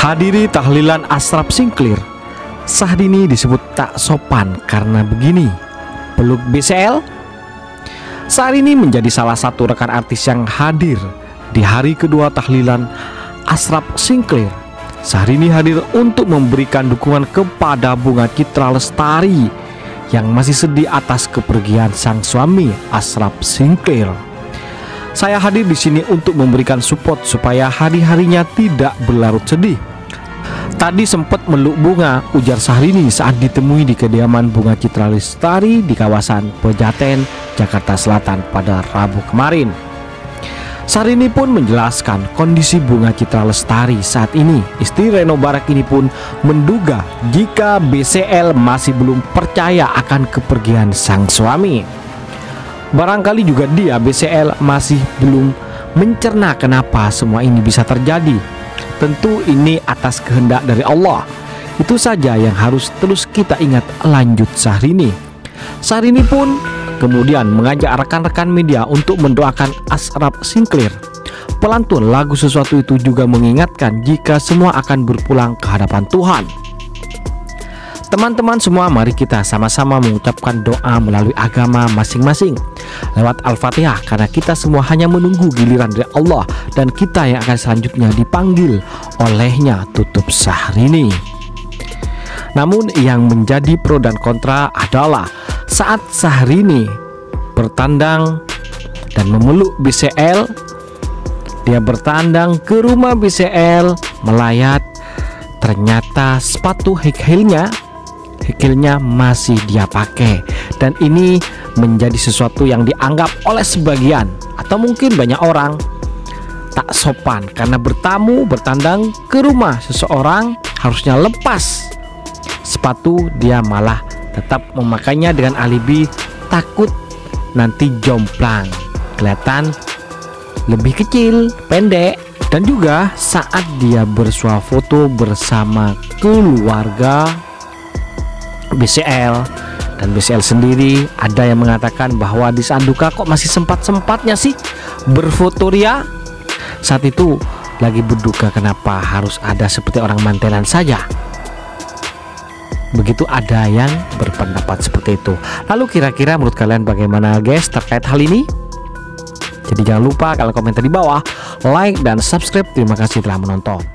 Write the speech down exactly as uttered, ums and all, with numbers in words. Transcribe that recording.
Hadiri tahlilan Ashraf Sinclair. Syahrini disebut tak sopan karena begini, peluk B C L. Syahrini menjadi salah satu rekan artis yang hadir di hari kedua tahlilan Ashraf Sinclair. Syahrini hadir untuk memberikan dukungan kepada Bunga Citra Lestari yang masih sedih atas kepergian sang suami Ashraf Sinclair. Saya hadir di sini untuk memberikan support supaya hari-harinya tidak berlarut sedih. Tadi sempat meluk Bunga, ujar Syahrini saat ditemui di kediaman Bunga Citra Lestari di kawasan Pejaten, Jakarta Selatan pada Rabu kemarin. Syahrini pun menjelaskan kondisi Bunga Citra Lestari saat ini. Istri Reno Barak ini pun menduga jika B C L masih belum percaya akan kepergian sang suami. Barangkali juga dia, B C L, masih belum mencerna kenapa semua ini bisa terjadi. Tentu ini atas kehendak dari Allah. Itu saja yang harus terus kita ingat, lanjut Syahrini. Syahrini pun kemudian mengajak rekan-rekan media untuk mendoakan Ashraf Sinclair. Pelantun lagu Sesuatu Itu juga mengingatkan jika semua akan berpulang ke hadapan Tuhan. Teman-teman semua, mari kita sama-sama mengucapkan doa melalui agama masing-masing lewat Al-Fatihah, karena kita semua hanya menunggu giliran dari Allah dan kita yang akan selanjutnya dipanggil olehnya, tutup Syahrini. Namun yang menjadi pro dan kontra adalah saat Syahrini bertandang dan memeluk B C L, dia bertandang ke rumah B C L melayat, ternyata sepatu high heel-nya Hikilnya masih dia pakai, dan ini menjadi sesuatu yang dianggap oleh sebagian atau mungkin banyak orang tak sopan karena bertamu bertandang ke rumah seseorang harusnya lepas sepatu, dia malah tetap memakainya dengan alibi takut nanti jomplang, kelihatan lebih kecil, pendek. Dan juga saat dia bersuah foto bersama keluarga B C L dan B C L sendiri, ada yang mengatakan bahwa di saat duka kok masih sempat-sempatnya sih berfoto ria. Saat itu lagi berduka, kenapa harus ada seperti orang mantelan saja? Begitu ada yang berpendapat seperti itu. Lalu kira-kira menurut kalian bagaimana guys terkait hal ini? Jadi jangan lupa kalian komentar di bawah, like dan subscribe. Terima kasih telah menonton.